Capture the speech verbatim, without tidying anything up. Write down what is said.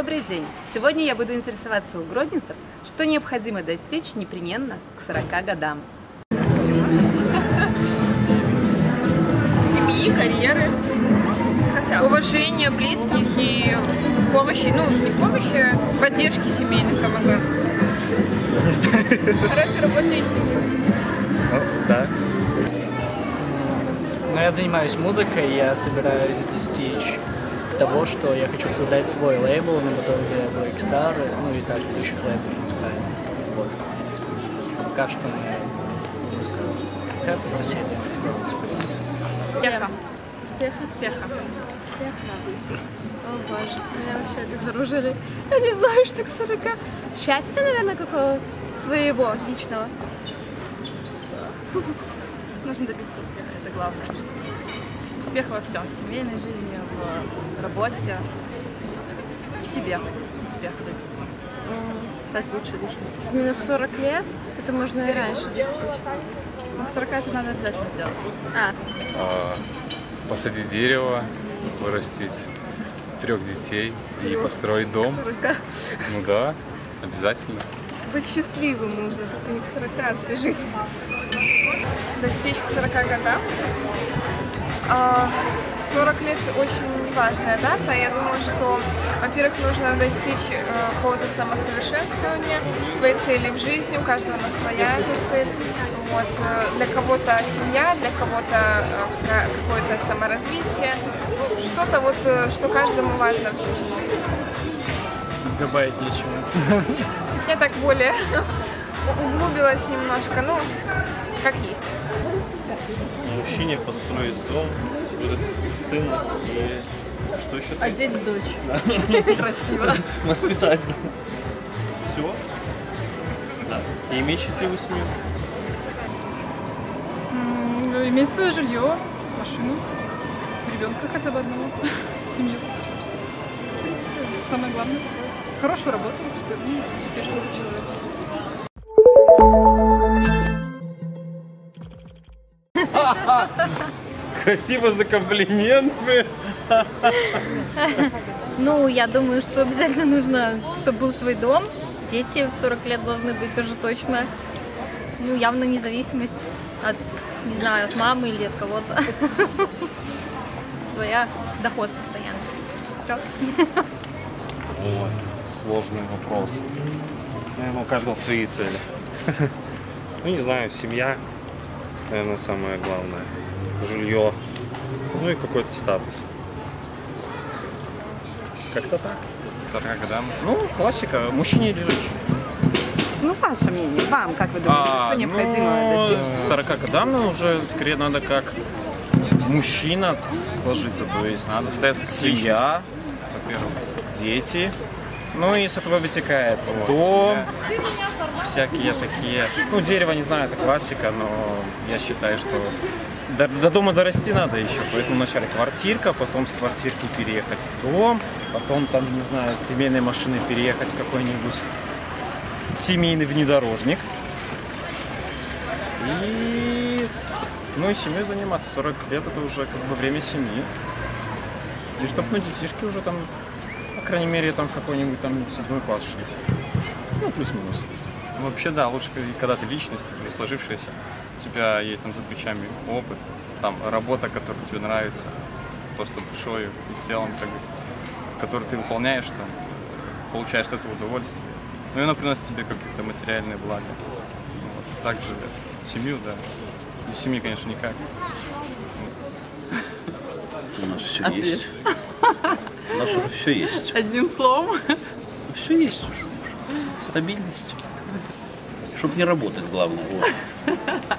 Добрый день! Сегодня я буду интересоваться у гродненцев, что необходимо достичь непременно к сорока годам. Семьи, карьеры, хотя бы. Уважение близких и помощи, ну не помощи, поддержки семейной, самое главное. Хорошей работы и семьи. Ну, да. Но я занимаюсь музыкой, и я собираюсь достичь того, что я хочу создать свой лейбл на мотиве Black Star, ну и так ведущих лейблов музыкальных. Вот, в принципе. Пока что мы концерты просили. Успеха. Успеха, успеха. О боже, меня вообще обезоружили. Я не знаю, что к сорока. Счастья, наверное, какого своего, личного. Нужно добиться успеха, это главное в жизни. Успех во всем, в семейной жизни, в работе, в себе успеха добиться. Стать лучшей личностью. Именно сорок лет, это можно и раньше достичь. Но в сорока это надо обязательно сделать. А. А, посадить дерево, вырастить трех детей и построить дом. сорока. Ну да, обязательно. Быть счастливым нужно, только не к сорока, всю жизнь. Достичь к сорока годам. сорок лет очень важная дата. Я думаю, что, во-первых, нужно достичь какого-то самосовершенствования, своей цели в жизни. У каждого на своя эта цель. Вот. Для кого-то семья, для кого-то какое-то саморазвитие. Что-то вот, что каждому важно в жизни. Добавить нечего. Я так более углубилась немножко, ну, как есть. Мужчине построить дом, вырастить сына и что еще? Одеть дочь. Да. Красиво. Воспитать. Все. Да. И иметь счастливую семью. Иметь свое жилье, машину, ребенка хотя бы одного, семью. В принципе, самое главное. Хорошую работу, успешного человека. Спасибо за комплименты. Ну, я думаю, что обязательно нужно, чтобы был свой дом. Дети в сорок лет должны быть уже точно. Ну, явно независимость от, не знаю, от мамы или от кого-то. Своя, доход постоянный. Ой, сложный вопрос. Наверное, у каждого свои цели. Ну, не знаю, семья, наверное, самое главное. Жилье, ну и какой-то статус. Как-то так. К сорока годам. Ну, классика. Мужчине или женщине? Ну, ваше мнение, вам, как вы думаете, А, что необходимо ну, достичь? к сорока годам нам уже скорее надо как мужчина сложиться, то есть Надо стоять семья, во-первых. дети, ну и с этого вытекает Вот, дом, семья. всякие такие, ну дерево, не знаю, это классика, но я считаю, что до, до дома дорасти надо еще, поэтому вначале квартирка, потом с квартирки переехать в дом, потом там, не знаю, с семейной машины переехать в какой-нибудь семейный внедорожник. И, ну и семьей заниматься. сорок лет это уже как бы время семьи. И чтобы, ну, детишки уже там, по крайней мере, там в какой-нибудь там седьмой класс шли. Ну, плюс-минус. Ну, вообще, да, лучше, когда ты личность, уже сложившаяся, у тебя есть там за плечами опыт, там работа, которая тебе нравится, просто душою и телом, как говорится, который ты выполняешь, там, получаешь от этого удовольствие. Ну и она приносит тебе какие-то материальные блага. Вот. Также семью, да. Без семьи, конечно, никак. У нас все Ответ. есть. У нас уже все есть. Одним словом. Все есть уже. Стабильность. Чтобы не работать, главное. Вот.